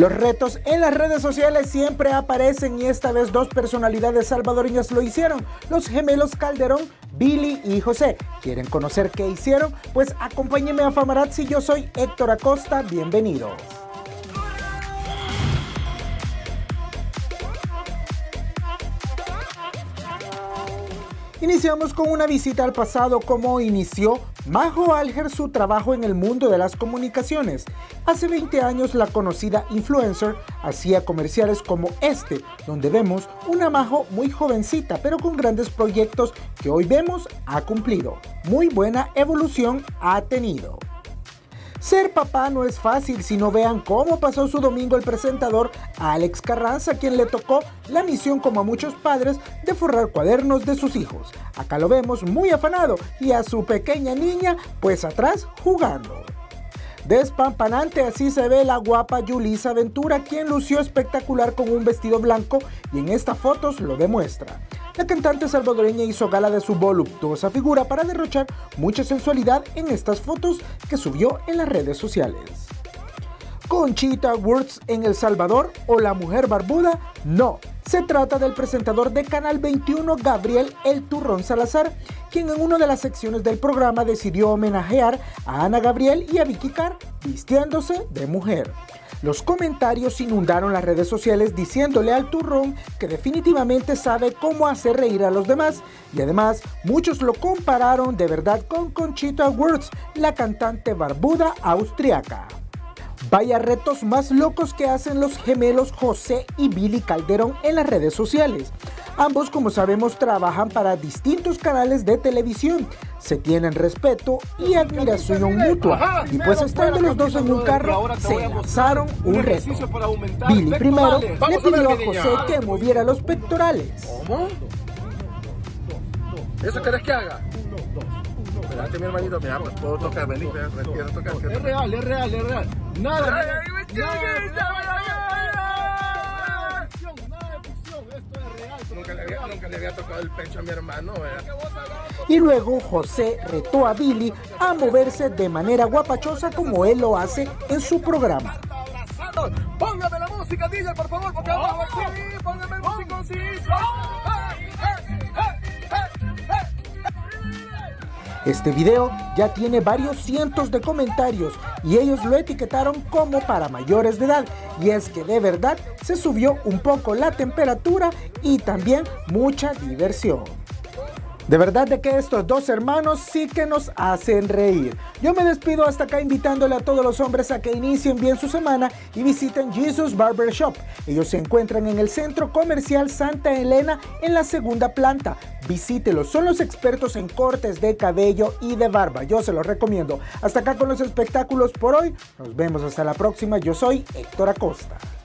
Los retos en las redes sociales siempre aparecen y esta vez dos personalidades salvadoreñas lo hicieron, los gemelos Calderón, Billy y José. ¿Quieren conocer qué hicieron? Pues acompáñenme a Famarazzi, yo soy Héctor Acosta, bienvenidos. Iniciamos con una visita al pasado, cómo inició Majo Alger su trabajo en el mundo de las comunicaciones. Hace 20 años la conocida influencer hacía comerciales como este, donde vemos una Majo muy jovencita pero con grandes proyectos que hoy vemos ha cumplido. Muy buena evolución ha tenido. Ser papá no es fácil, si no vean cómo pasó su domingo el presentador Alex Carranza, quien le tocó la misión, como a muchos padres, de forrar cuadernos de sus hijos. Acá lo vemos muy afanado y a su pequeña niña pues atrás jugando. Despampanante, así se ve la guapa Yulisa Ventura, quien lució espectacular con un vestido blanco y en estas fotos lo demuestra. La cantante salvadoreña hizo gala de su voluptuosa figura para derrochar mucha sensualidad en estas fotos que subió en las redes sociales. ¿Conchita Wurst en El Salvador o la mujer barbuda? No, se trata del presentador de Canal 21 Gabriel El Turrón Salazar, quien en una de las secciones del programa decidió homenajear a Ana Gabriel y a Vicky Carr vistiéndose de mujer. Los comentarios inundaron las redes sociales diciéndole al turrón que definitivamente sabe cómo hacer reír a los demás, y además muchos lo compararon de verdad con Conchita Wurst, la cantante barbuda austriaca. Vaya retos más locos que hacen los gemelos José y Billy Calderón en las redes sociales. Ambos, como sabemos, trabajan para distintos canales de televisión. Se tienen respeto y admiración mutua. Y pues estando los dos en un carro, se lanzaron un reto. Billy primero le pidió a José que moviera los pectorales. ¿Cómo? ¿Eso querés que haga? Espérate, mi hermanito, mira, pues puedo tocar, vení, quiero tocar. Es real. Nada de ficción, esto es real. Nunca le había tocado el pecho a mi hermano, ¿verdad? Y luego José retó a Billy a moverse de manera guapachosa como él lo hace en su programa. Póngame la música, DJ, por favor, porque vamos aquí, póngame el musiconcito. Este video ya tiene varios cientos de comentarios y ellos lo etiquetaron como para mayores de edad, y es que de verdad se subió un poco la temperatura y también mucha diversión. De verdad de que estos dos hermanos sí que nos hacen reír. Yo me despido hasta acá invitándole a todos los hombres a que inicien bien su semana y visiten Jesus Barber Shop. Ellos se encuentran en el Centro Comercial Santa Elena en la segunda planta. Visítelos, son los expertos en cortes de cabello y de barba. Yo se los recomiendo. Hasta acá con los espectáculos por hoy. Nos vemos hasta la próxima. Yo soy Héctor Acosta.